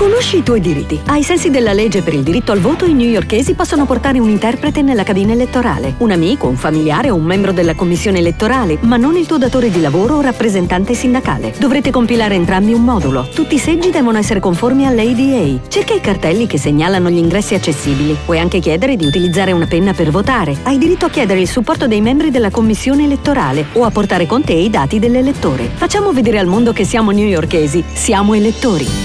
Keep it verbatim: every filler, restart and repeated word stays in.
Conosci i tuoi diritti. Ai sensi della legge per il diritto al voto, i newyorkesi possono portare un interprete nella cabina elettorale, un amico, un familiare o un membro della commissione elettorale, ma non il tuo datore di lavoro o rappresentante sindacale. Dovrete compilare entrambi un modulo. Tutti i seggi devono essere conformi all'A D A. Cerca i cartelli che segnalano gli ingressi accessibili. Puoi anche chiedere di utilizzare una penna per votare. Hai diritto a chiedere il supporto dei membri della commissione elettorale o a portare con te i dati dell'elettore. Facciamo vedere al mondo che siamo newyorkesi. Siamo elettori.